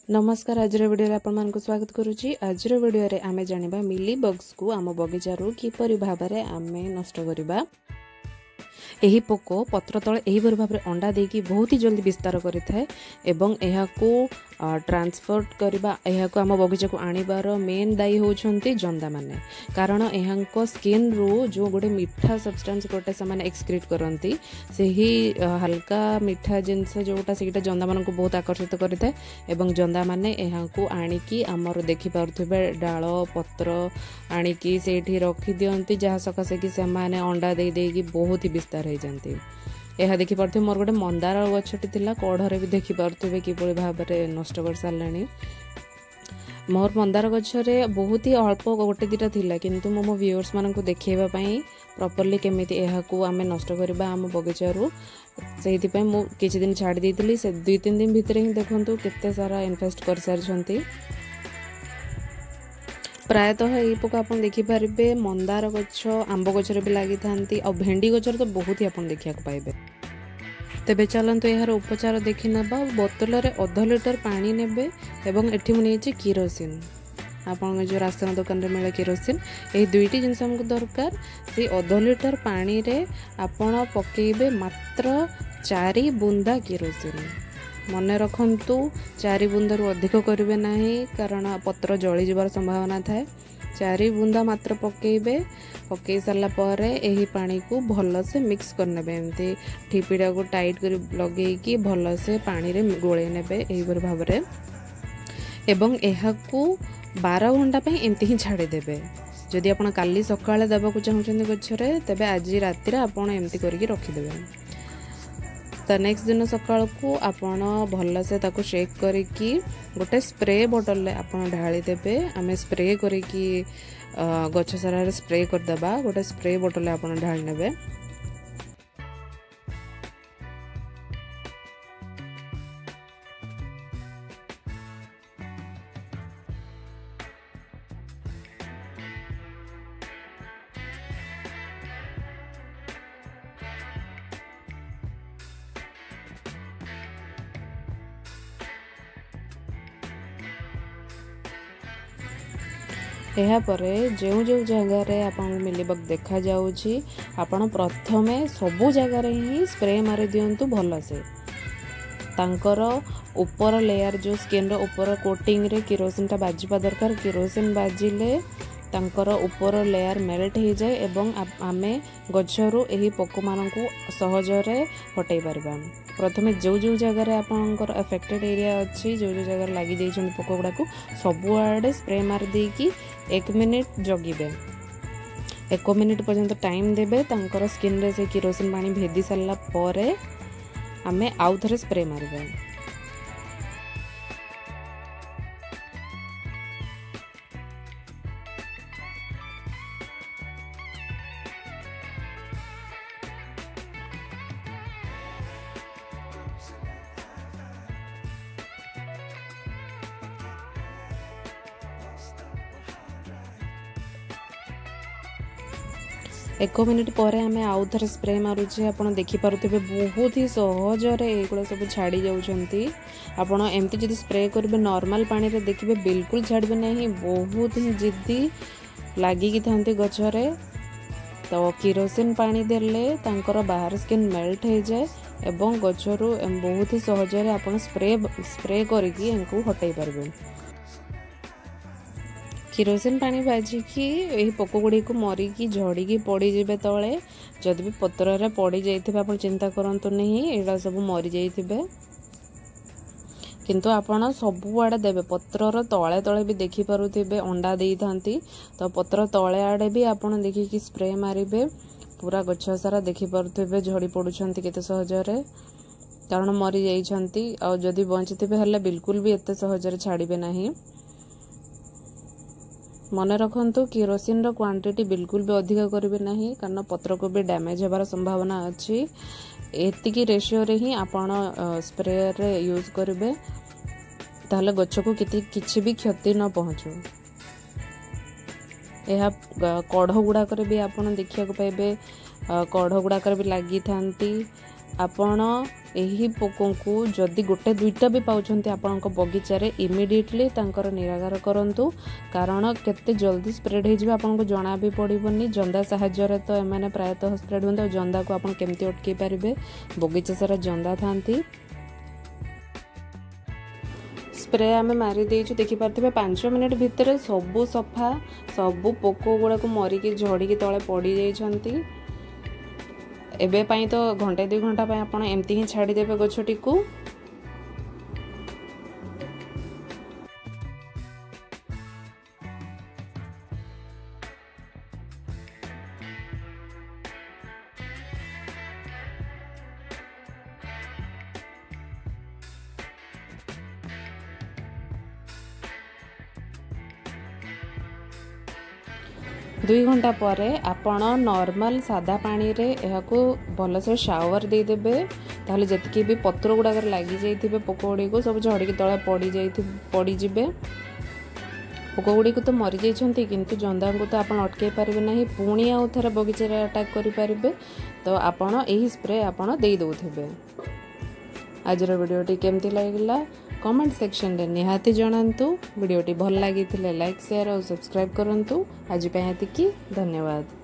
नमस्कार आज वीडियो आपण स्वागत करुच्ची। आज वीडियो आमे जानिबा मिली बग्स को आम बगीचारू किपरि भाबरे आमे नष्ट करिबा। एही पोको पत्र तले एही भाव में अंडा देकी बहुत ही जल्दी विस्तार करिथाए एवं एहाकू ट्रांसपोर्ट करबा एहाकू आम बगीचा को आनिबार मेन दायी होउछंती जंदा माने। कारण एहांको स्किन रू जो गोटे मीठा सब्सटेंस गोटे से एक्सक्रीट करती सेही हल्का मीठा जिनस जोटा सेटा जंदा मान को बहुत आकर्षित करिथाए एवं जंदा माने एहाकू आनिकी आमर देखि पारुथिबे डाल पत्र आनिकी सेठी रखि दियंती जहा सकासे कि से माने अंडा दे देगी बहुत ही विस्तार हो जाती। यह देखि पार्थे मोर गोटे मंदार गछटी थिला कढ़रे भी देखि पारुथिबे किपरि भाव में नष्ट कर सारलानी। मोर मंदार गछरे बहुत ही अल्प गोटे दिटा थिला किंतु मो व्यूअर्स मान को देखैबा पई प्रॉपर्ली केमिति एहाकू आमे नष्ट करबा आम बगीचारू सेहिति पई मो किछि दिन छाडी देइतिली। से 2-3 दिन भितरे ही देखंतु केते सारा इन्वेस्ट कर सारछंती। प्रायतः ये पोक आप देखिपारे मंदार गछ आंब गचर भी लगी था और भेंडी गचर तो बहुत ही आप देखा पाइबे। तेबे चलतु यार उपचार देखी नबा। बोतल रे अध लिटर पानी नेबे एवं एठी मु नेछि किरोसिन। आपन जो राशन दुकान रे मिले किरोसिन ए दुईटी जिनस हमको दरकार। से अध लिटर पानी रे आपन पकेबे मात्र 4 बूंदा किरोसिन। मन रखंतु 4 बूंदारू अधिक करेंगे ना कारण पत्र जली जबार संभावना थाए। 4 बूंदा मात्र पकेबे। पकई सारा पर यही पानी को भल से मिक्स करने एमती ठिपीटा को टाइट कर लगे भल से पानी रे गोले ने भाव में एवं एहाकू 12 घंटा पे एमती ही छाड़ीदेवे। जदि आप काली सकाଳେ देवाक चाहते गच्छरे तेबे आज राति आपड़ एमती करके रखिदेवे। तो नेक्स्ट दिन सकाळ को आपण भल से ताको शेक करके गोटे स्प्रे बोतल ले आपण ढाली देबे। आमे स्प्रे करके गछ सारा स्प्रे करदेबा। गोटे स्प्रे बोतल ले आपण ढाली नेबे। एहा परे जो जो जगार आपन मिलीबग देखा जाउची आपन प्रथमे सबु जगार ही स्प्रे मारी दियंतु भल से। तांकर ऊपर लेयर जो स्किन रो ऊपर कोटिंग रे किरोसिन टा बाजिबा दरकार। किरोसिन बाजिले तांकर ऊपर लेयर मेल्ट हो जाए एवं आमे गछरू एही पोक मान को सहज रे हटाई परबा। प्रथमे जो जो जगार आपनकर अफेक्टेड एरिया अच्छी जो जो जगार लगी जाइछन पोक गुडा को सबु आडे स्प्रे मार देकी 1 मिनिट जगिबे। 1 मिनिट पर्यंत टाइम देबे। तांकर स्किन रे से किरोसिन पानी भेदी सारला परे आमे आउ थरे स्प्रे मारबे। एक मिनिट पर आमे आउ थरे स्प्रे मारुचे। आपण देखि पारुथिबे बहुत ही सहज रे एगुला सब छाड़ी जाउछंती। आपण एमती जदि स्प्रे करबे नॉर्मल पानी रे देखिबे बिल्कुल छाड़बे नहीं। बहुत ही जिद्दी लागी कि थांती गछरे। तो किरोसिन पानी देले तांकर बाहर स्किन मेल्ट हो जाए एवं गछरू बहुत ही सहज रे आपण स्प्रे करके इनको हटाई पारबे। किरोसिन पानी बाजिकी यही पोक गुड़ी को मरिकी झड़िकी पड़ी जाए तले। जदि भी पत्र रे पड़ी जाइथिबे आपण चिंता करंतु नहीं एडा सब मरी जाइथिबे। किंतु आपण सबु आड़े देबे। पत्रर तले तले भी देखि पारुथिबे अंडा देई थांती। तो पत्र तले आड़े भी आपण देखिकी स्प्रे मारिबे। पूरा गछ सारा देखि पारुथिबे झड़ी पडुछंती केते सहज रे कारण मरी जाइछंती। आ जदि बंचिथिबे हल्ला बिल्कुल भी एते सहज रे छाड़ीबे नहीं। मन रखंतु किरोसिन रो क्वांटिटी बिल्कुल भी अधिक करेंगे नहीं कारण पत्र को भी डैमेज होबार संभावना अच्छी। एतिकी रेशियो रे ही आपण स्प्रे रे यूज करेंगे ताहले गछ को किछि भी क्षति न पहुँचू। यह कढ़ गुड़ाक भी आपण देखा पाइबे। कढ़ गुड़ाक भी लगी थांती। आपण ଏହି ପୋକଙ୍କୁ जदि गोटे दुईटा भी पाउछन्ते आपणको बगीचारे इमिडिएटली तांकर निराकार करंतु कारण केते जल्दी स्प्रेड हो जिवे आपनको जणा भी पड़िबनी। जंदा सहायरे तो एमाने प्रायतः स्प्रेड होंदा। जंदा को आपण केमती अटकै पारिबे, बगीचा सारा जंदा थांती। स्प्रे आम मारी देइछु देखि पारथिबे 5 मिनिट भितर सबु सफा, सबु पोको गुड़ा को मरिकी झड़िकी तले पड़ी जाइछन्ती। एबे पाई तो घंटे 2 घंटा पाई आपण एमती ही छाड़ी देबे गछटी को। दुई घंटा पर आपण नॉर्मल सादा पानी रे एहाको भल से शावर दे देबे। ताहले जतकी भी पत्र गुड़ाकर लगी जाइथिबे पोक गुड़ी को सब झड़िकी तले पड़ी जिबे। पोक गुड़ी को तो मरी जाइछन्ती किंतु जंदा को तो आपण अटकै पारिबे नाही। पुणी आउ थरे बगीचा रे अटैक करि पारिबे। तो आपण एही स्प्रे आपण देई दोथिबे। आजर वीडियोटी केमती लागिला कमेंट सेक्शन रे निहाती जणांतु। वीडियोटी भल लागिथिले लाइक शेयर और सब्सक्राइब करंतु। आज पे हेतिकी धन्यवाद।